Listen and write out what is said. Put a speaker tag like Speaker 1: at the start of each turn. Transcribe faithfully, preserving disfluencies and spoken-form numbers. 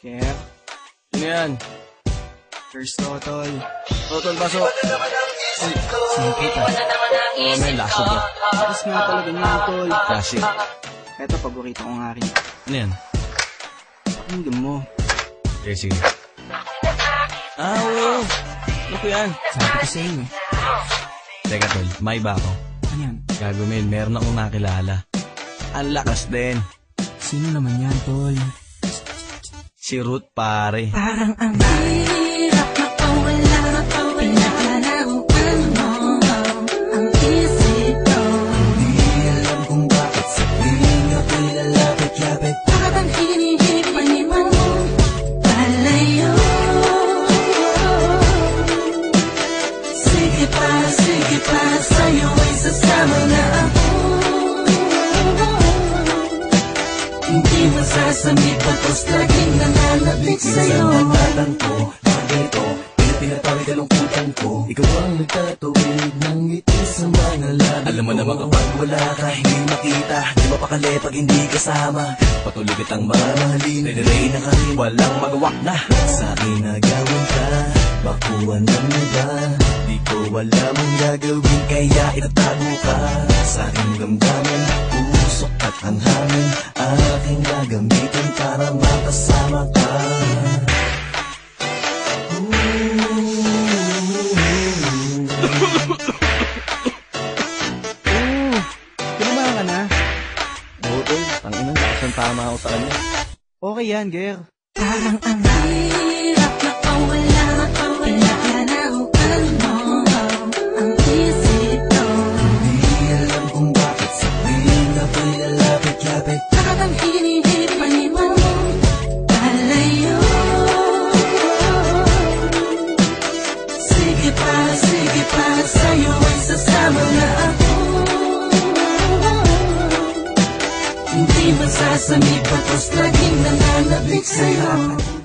Speaker 1: Ker?
Speaker 2: Sino yan?
Speaker 1: First to, tol.
Speaker 2: O, tol, pasok.
Speaker 1: Simple pa.
Speaker 2: Oo, may laso to.
Speaker 1: Tapos nga talaga niyan, tol.
Speaker 2: Kasi,
Speaker 1: Eto, paborito ko nga rin.
Speaker 2: ano yan?
Speaker 1: Pakinggan mo.
Speaker 2: Okay, sige. Ah, oo. Ano ko yan?
Speaker 1: Sabi ko sa iyo eh.
Speaker 2: Teka, tol, may iba ako.
Speaker 1: Ano yan?
Speaker 2: Gago, men, meron akong nakilala. Ang lakas din.
Speaker 1: Sino naman yan, tol?
Speaker 2: Si Ruth, pare.
Speaker 1: Parang ang
Speaker 3: Hirap mapawala, pinakalaruan mo ang isip ko.
Speaker 4: Hindi alam kung bakit sabihin ako'y lalapit-lapit.
Speaker 3: Parang hinihipan mo palayo. Sige pa, sige pa, sa'yo ay sasama na ako. Hindi masasamit tapos laging nananabik sa'yo.
Speaker 4: Minsan natatanto na ganito, pinapinatawid kalungkutan ko. Ikaw ang nagtatuwid ng ngiti sa mga labi. Alam mo naman kapag wala ka, hindi makita. Di mapakali pag hindi kasama. Patuloy kitang mamahalin, ready na ka rin, walang magawak na. Sa akin nagawin ka, bakuan ng iba. Di ko alam ang gagawin, kaya itatago ka. Sa aking damdamin, usok at ang hangin, aking gagamitin para makasama ka.
Speaker 1: Oo, kinamahan ka na.
Speaker 2: Oo, tol, tangin na, lakas ang tama ako sa kanya.
Speaker 1: Okay yan, Ger.
Speaker 3: Parang ang hirap mapawala, pinakalaruan mo ang isip ko.
Speaker 4: Hindi alam kung bakit sabihin ako'y lalapit-lapit.
Speaker 3: Parang hinihipan mo palayo. Sige pa, sige pa, sa'yo ay sasama na ako. Hindi masasamit, tapos laging nananabik sa'yo.